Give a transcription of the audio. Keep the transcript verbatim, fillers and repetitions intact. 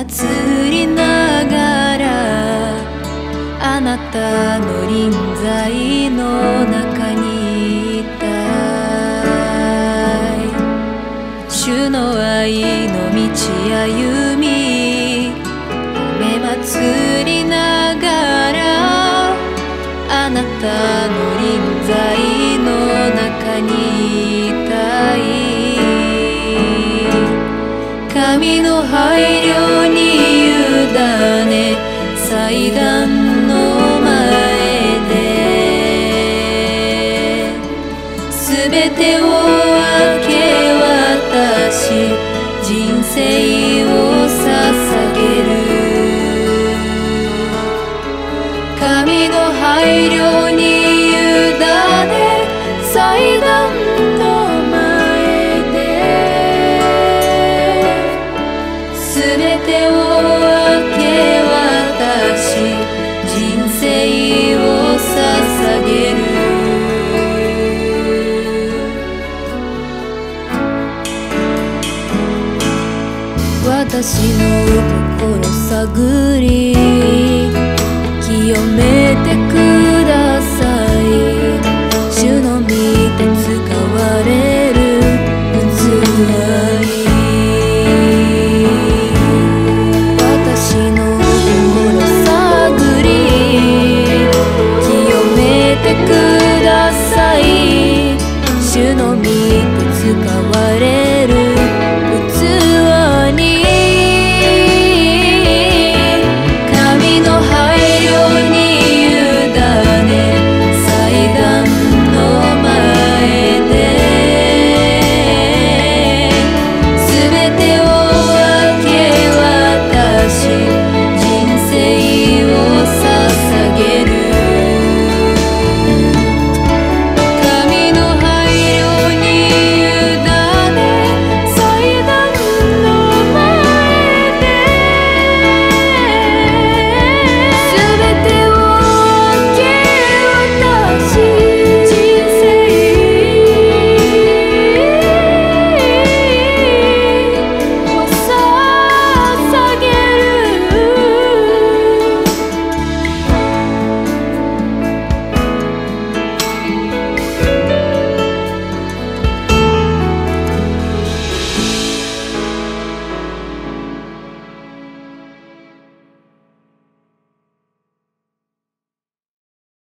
祭りながらあなたの臨在の中にいたい。主の愛の道歩み雨祭りながらあなたの臨在の中にいたい。神の配慮に委ね祭壇の前ですべてを明け渡し人生を捧げる。神の配慮に委ね祭壇の前ですべてを明け渡し人生を捧げる。私の心探り